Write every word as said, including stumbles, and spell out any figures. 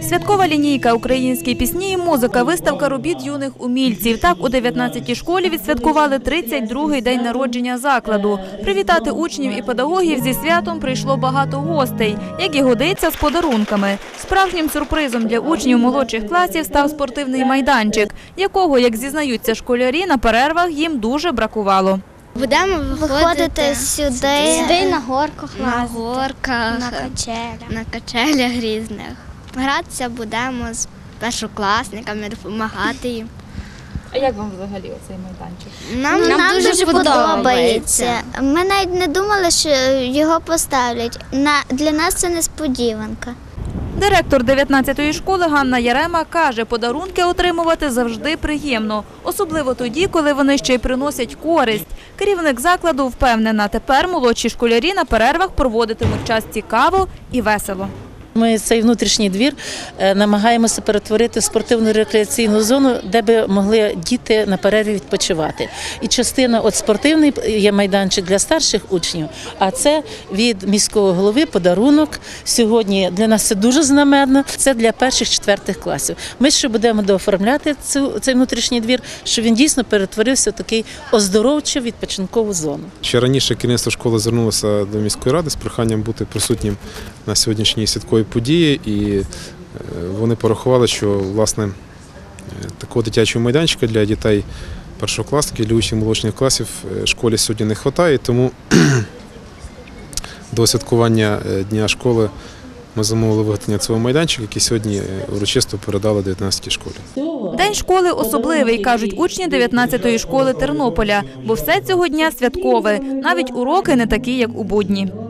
Святкова лінійка, українські пісні і музика, виставка робіт юних умільців. Так, у дев'ятнадцятій школі відсвяткували тридцять другий день народження закладу. Привітати учнів і педагогів зі святом прийшло багато гостей, як і годиться, з подарунками. Справжнім сюрпризом для учнів молодших класів став спортивний майданчик, якого, як зізнаються школярі, на перервах їм дуже бракувало. Будемо виходити сюди, сюди на горках, на горках, на качелях. на качелях різних. Гратися будемо з першокласниками, допомагати їм. А як вам взагалі оцей майданчик? Нам, Нам дуже, дуже подобається. подобається. Ми навіть не думали, що його поставлять. На, для нас це несподіванка. Директор дев'ятнадцятої школи Ганна Ярема каже, подарунки отримувати завжди приємно. Особливо тоді, коли вони ще й приносять користь. Керівник закладу впевнена, тепер молодші школярі на перервах проводитимуть час цікаво і весело. Ми цей внутрішній двір намагаємося перетворити в спортивну рекреаційну зону, де би могли діти на перерві відпочивати. І частина, от спортивний є майданчик для старших учнів, а це від міського голови подарунок. Сьогодні для нас це дуже знаменно, це для перших-четвертих класів. Ми ще будемо дооформляти цю, цей внутрішній двір, щоб він дійсно перетворився в такий оздоровчу відпочинкову зону. Ще раніше керівництво школи звернулося до міської ради з проханням бути присутнім на сьогоднішній святковій події, і вони порахували, що власне такого дитячого майданчика для дітей першокласників, для учнів молодших класів в школі сьогодні не вистачає, тому до святкування Дня школи ми замовили виготовлення цього майданчика, який сьогодні урочисто передали дев'ятнадцятій школі. День школи особливий, кажуть учні дев'ятнадцятої школи Тернополя, бо все цього дня святкове, навіть уроки не такі, як у будні.